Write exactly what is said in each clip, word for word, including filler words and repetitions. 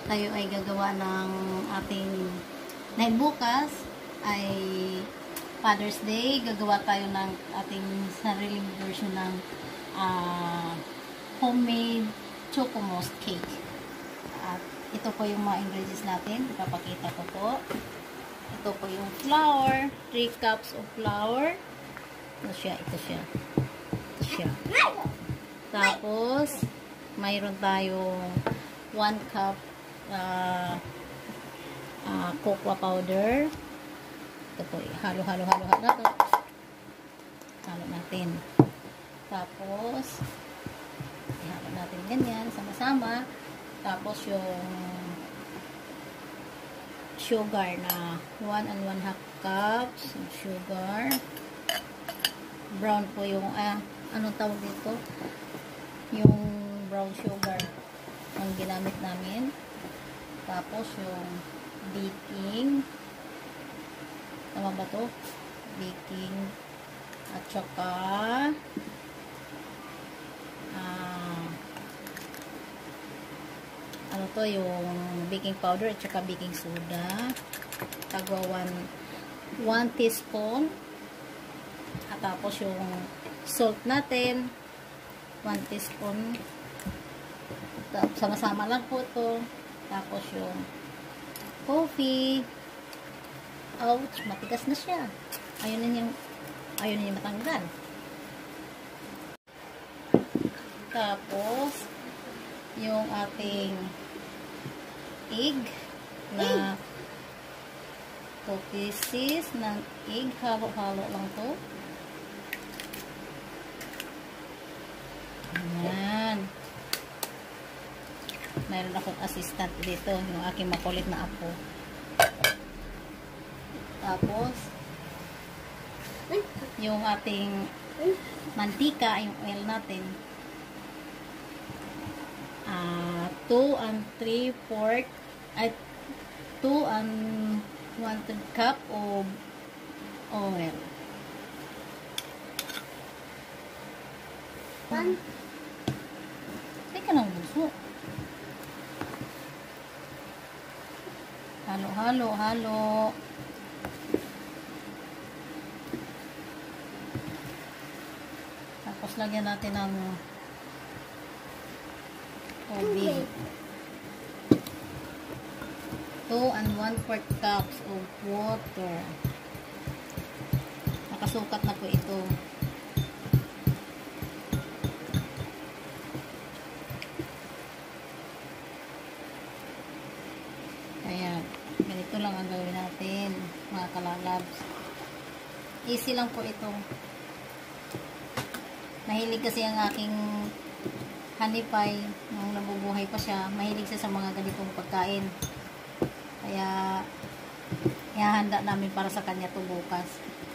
tayo ay gagawa ng ating night bukas ay Father's Day. Gagawa tayo ng ating sariling version ng uh, homemade Choco-Mousse cake. At ito po yung mga ingredients natin. Ipapakita ko po. Ito po yung flour. three cups of flour. Ito siya. Ito siya. Ito siya. Tapos, mayroon tayong one cup uh, uh, cocoa powder. Ito po. Halo, halo, halo, halo. Halo natin. Tapos, ihalo natin ganyan. Sama-sama. Tapos, yung sugar na one and one half cups sugar. Brown po yung, ah, anong tawag dito? Yung brown sugar ang ginamit namin. Tapos, yung baking. Tama ba to? Baking. At saka, ah, ano to, yung baking powder at saka baking soda. Tagwa one teaspoon. At tapos yung salt natin one teaspoon. Sama-sama lang po to. Tapos yung coffee. Ouch, matigas na siya. Ayun na yung ayun na yung matanggal. Tapos yung ating egg na two pieces ng egg. Halo-halo lang to. Ayan. Mayroon akong assistant dito. Yung aking makulit na apo. Tapos yung ating mantika, yung oil natin. Uh, two and three fourth at two and one third cup of oil. One. Teka lang gusto. Halo, halo, halo. Tapos lagyan natin ng tubig. two and one fourth cups of water. Nakasukat na po ito. Kaya, ganito lang ang gawin natin, mga kalalabs. Easy lang po ito. Mahilig kasi ang aking honey pie, nung nabubuhay pa siya, mahilig siya sa mga ganitong pagkain. Kaya, ihahanda namin para sa kanya ito bukas.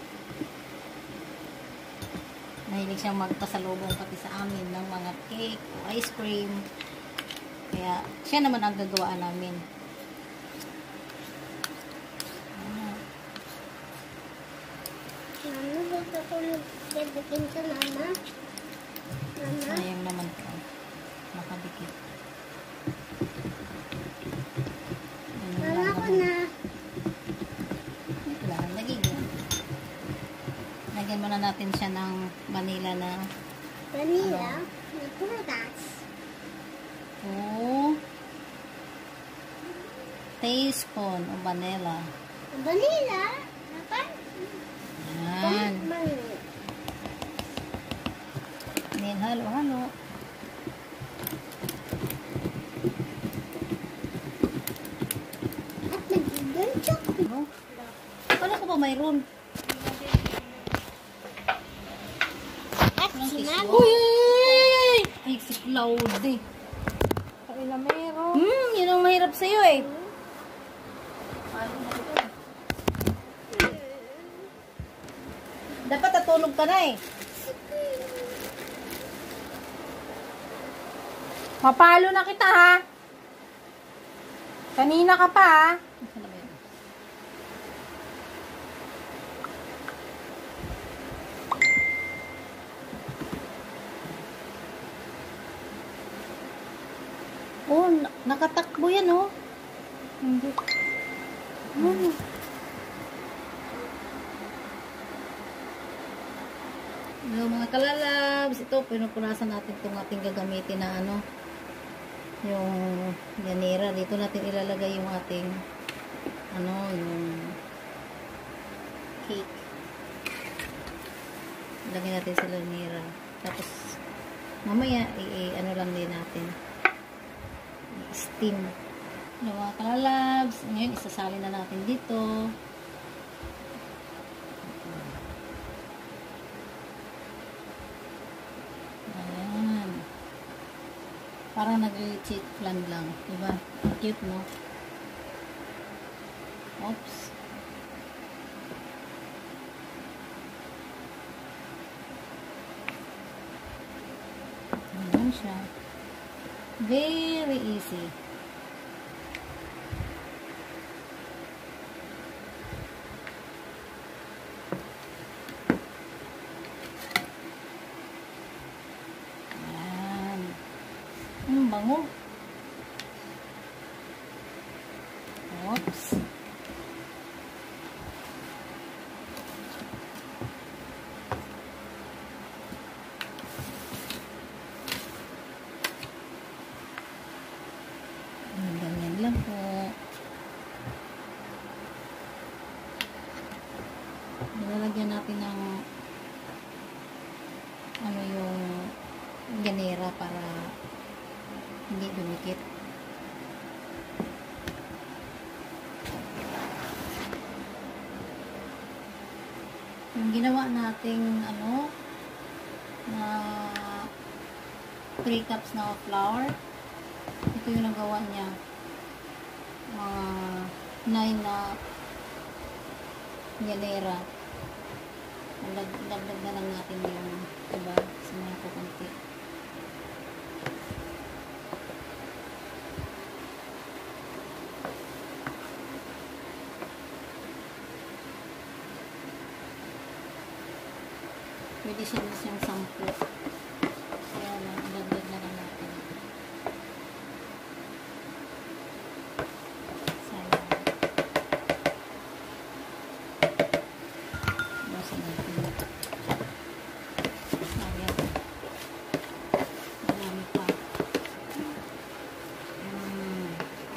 Mahilig siyang magpasalubong pati sa amin ng mga cake o ice cream. Kaya, siya naman ang gagawa namin. Mama, gusto ko nagdadikit sa mama. Mama. Sayang naman ka. Nakadikit. Mama ko na. Wala, nagiging. Lagyan muna natin siya ng vanilla na Vanilla? ano? Na prutas. two teaspoon of vanilla. Vanilla? Apa? Yan. Then, halo-halo. At nagiging chocolate. No? Paano ko ba mayroon? At Walang sinabi. kiswa. Uy! Ay, si Claude. Ay, na meron. Hmm, yun ang mahirap sa'yo eh. Dapat natulog ka na eh. Mapalo na kita ha. Kanina ka pa ha. Oh, nakatakbo yan oh. Hello mga kalalabs, ito pinupunasan natin itong ating gagamitin na ano, yung ganera. Dito natin ilalagay yung ating ano, yung cake. Ilagay natin sa ganera. Tapos mamaya i-ano lang din natin, i-steam. Hello mga kalalabs, ngayon isasalin na natin dito. Parang nag-cheat plan lang, diba? Cute, no? Oops. Ayan siya. Very easy. Ang bango. Oops. Ganyan lang po. Nilalagyan natin ng ano yung ganera para hindi dumikit. Yung ginawa nating ano na three cups na flour, ito yung nagawa niya mga uh, nine na ganera. Dagdag na lang natin yung iba sa mga kukunti. Pwede siya din siyang sampo. Kaya lang, dagdag na lang natin. Sayang. Basta natin. Sayang. Marami pa. Hmm.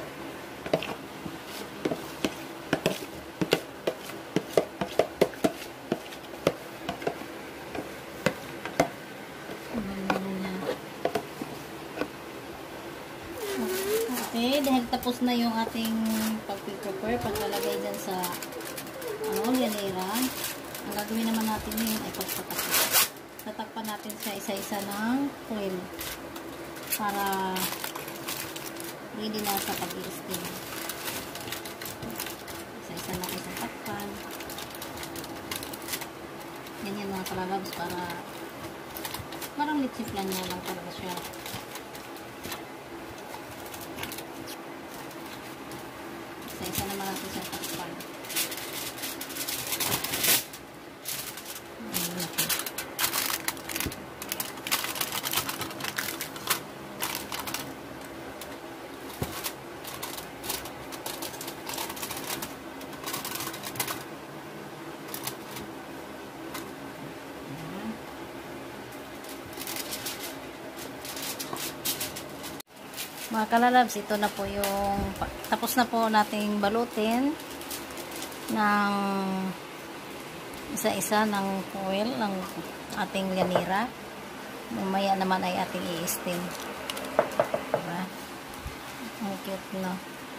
Okay, dahil tapos na yung ating pag-prepare, paglalagay dyan sa ano, ganera, ang gagawin naman natin ngayon ay pagtatak. Tatakpan natin sa isa-isa ng foil para ready na sa pag-i-steam. Isa-isa natin sa takpan. Ganyan mga kalalabs, para parang litsi plan niya lang talaga siya. Isa-isa naman natin sa takpan. Mga kalalabs, ito na po yung tapos na po nating balutin ng isa-isa ng foil ng ating ganera. Mamaya naman ay ating i-steam. Diba? Ang cute, no?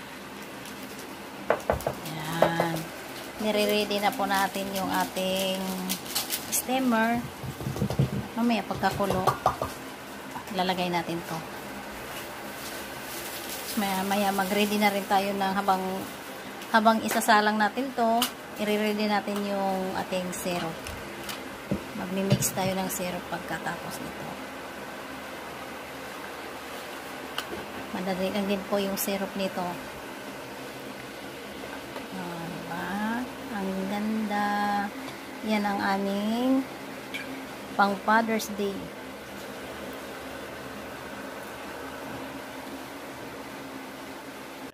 Ayan. Nire-ready na po natin yung ating steamer. Mamaya pagkakulo, lalagay natin to. Maya, maya mag-ready na rin tayo ng habang habang isasalang natin to, i-ready natin yung ating syrup. Magmi-mix tayo ng syrup pagkatapos nito. Madali lang din po yung syrup nito. Oh, diba? Ang ganda. Yan ang aming pang Father's Day.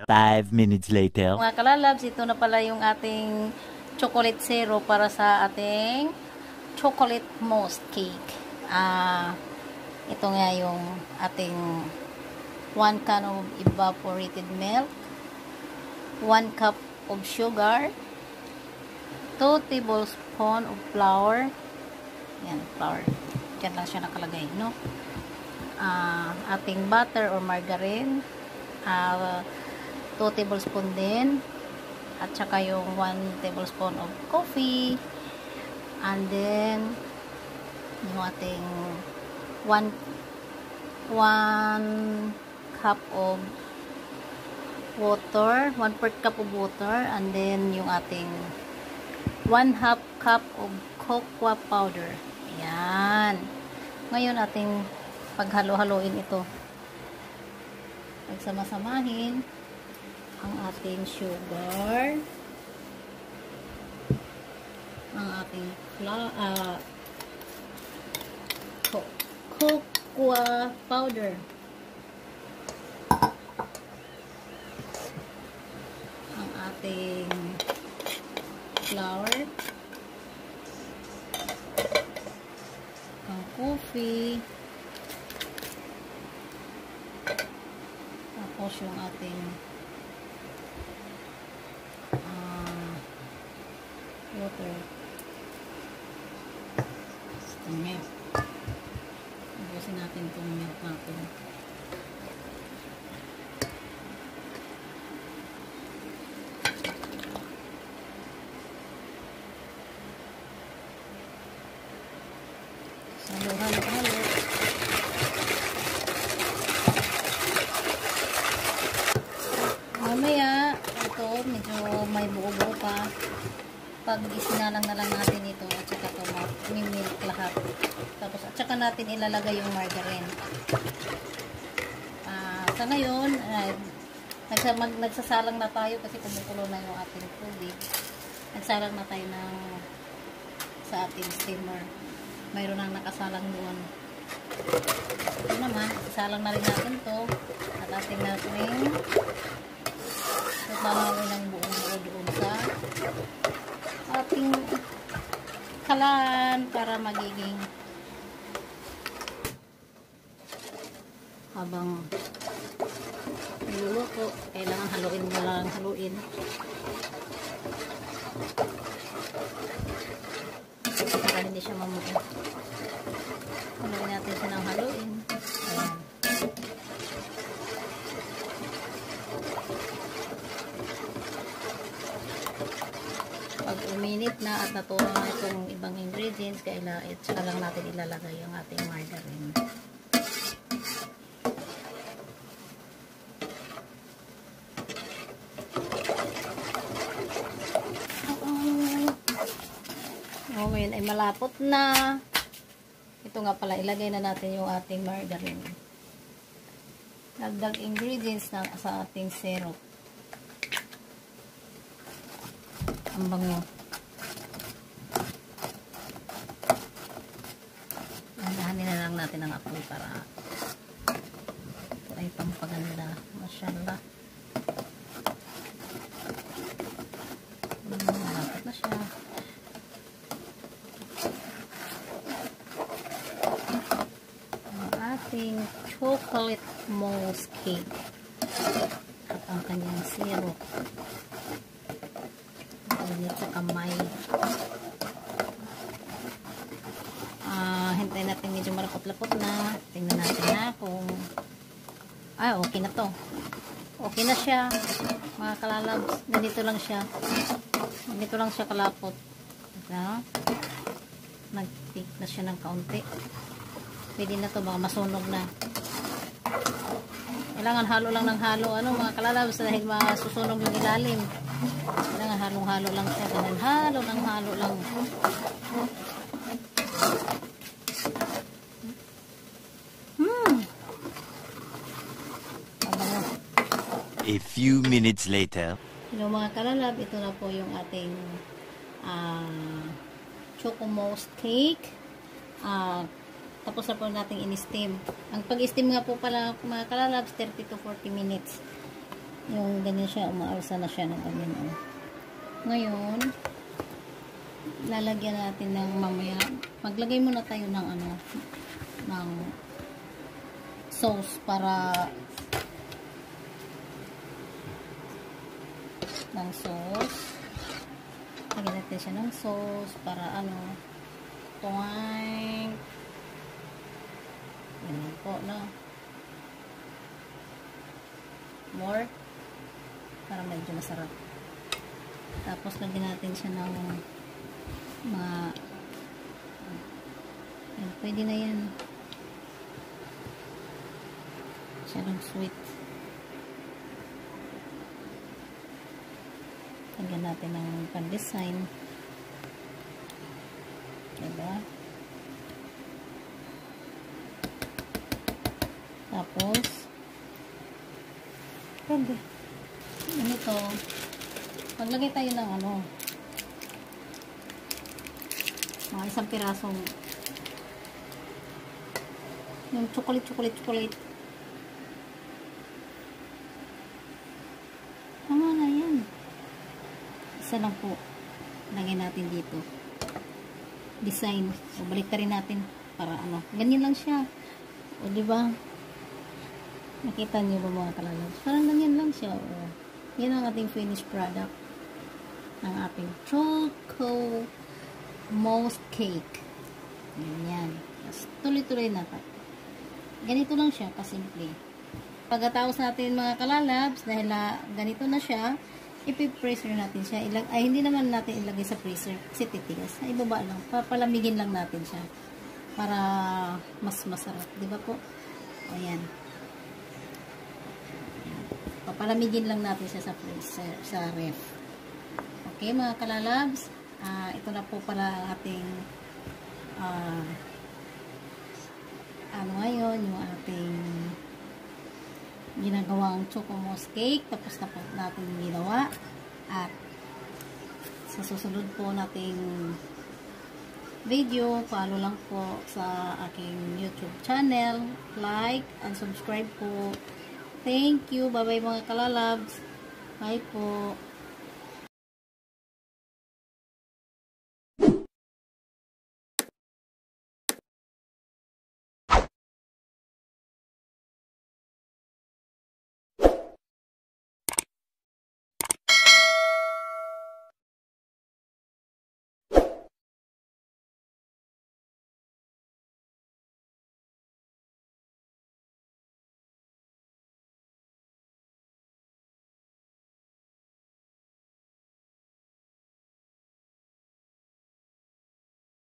Five minutes later. Mga kalalabs, ito na pala yung ating chocolate syrup para sa ating chocolate mousse cake. Ah, ito nga yung ating one can of evaporated milk, one cup of sugar, two tablespoons of flour. Yan, flour. Diyan lang siya nakalagay, no? Uh, ating butter or margarine, uh, two tablespoons din, at saka yung one tablespoon of coffee, and then yung ating one one cup of water, one fourth cup of water, and then yung ating one half cup of cocoa powder. Ayan. Ngayon ating paghalo-haloin ito. Pagsama-samahin ang ating sugar, ang ating flour, uh, co cocoa powder, ang ating flour, ang coffee, tapos yung ating uh, water, itong milk. Ubusin natin itong milk natin. Halo, halo, halo. Mamaya, ito, medyo may buo-buo pa. Pag isinalang na lang natin ito, at saka ito, mi-milk lahat. Tapos, at saka natin ilalagay yung margarine. Uh, sa ngayon, uh, nagsa mag nagsasalang na tayo kasi kumukulo na yung ating tubig. Nagsalang na tayo ng sa ating steamer. Mayroon nang nakasalang doon. Ito naman, isalang na rin natin to at ating natin tutamawin ng buong buo doon sa ating kalan para magiging habang niluluto, kailangan haluin mo lang haluin para hindi siya mamuti. Haluin natin siya ng haluin. Ayan. Pag uminit na at natuwa na itong ibang ingredients, kailangan saka lang natin ilalagay yung ating margarine. O, ngayon ay malapot na. Ito nga pala, ilagay na natin yung ating margarine. Dagdag ingredients na sa ating syrup. Ang bango. Andahanin na lang natin ang apoy para ito ay pampaganda. Mashallah. Hmm, malapot na siya. Ating chocolate mousse cake at ang kanyang syrup init sa kamay. Ah, hintayin natin medyo marapot-lapot na. Tingnan natin na kung ah, okay na to. Okay na siya mga kalalabs. Ganito lang siya. Ganito lang siya kalapot. Diba? Nag-tick na siya ng kaunti. Pwede na to, baka masunog na. Kailangan halo lang ng halo, ano mga kalalabs, dahil masusunog yung ilalim. Kailangan halong-halo lang siya. Ganun, halo ng halo lang. Hmm. A few minutes later. Hello mga kalalab, ito na po yung ating uh, choco mousse cake. Ah, uh, tapos na po natin in-steam. Ang pag-steam nga po pala mga kalalabs, thirty to forty minutes. Yung ganyan siya, umaalsa na siya ng ganyan. Oh. Ngayon, lalagyan natin ng mamaya. Maglagay muna tayo ng ano, ng sauce para ng sauce. Lagyan natin siya ng sauce para ano, tuwing ganyan po, no? More para medyo masarap. Tapos lagyan natin siya ng mga yan, pwede na yan. Masyadong sweet. Lagyan natin ng pan-design. Diba? Tapos pwede. Ganito. Maglagay tayo ng ano, mga isang pirasong yung chocolate, chocolate, chocolate. Tama na yan. Isa lang po. Lagay natin dito. Design. O, balik rin natin para ano. Ganyan lang siya. O, diba? Nakita niyo ba mga kalalabs? Parang ganyan lang siya. O, yan ang ating finished product ng ating choco mousse cake. Ganyan. Tuloy-tuloy na tayo. Ganito lang siya, kasimple. Pagkatapos natin mga kalalabs, dahil na, ganito na siya, ipi-freezer natin siya. Ilag ay, hindi naman natin ilagay sa freezer kasi titigas. Ay, ibaba lang. Papalamigin lang natin siya para mas masarap. Diba po? Ayan. Papalamigin lang natin siya sa freezer, sa ref. Okay, mga kalalabs. Uh, ito na po pala ating uh, ano ngayon, yung ating ginagawang choco mousse cake. Tapos na po natin ginawa. At sa susunod po nating video, follow lang po sa aking YouTube channel. Like and subscribe po. Thank you. Bye-bye mga kalalabs. Bye po.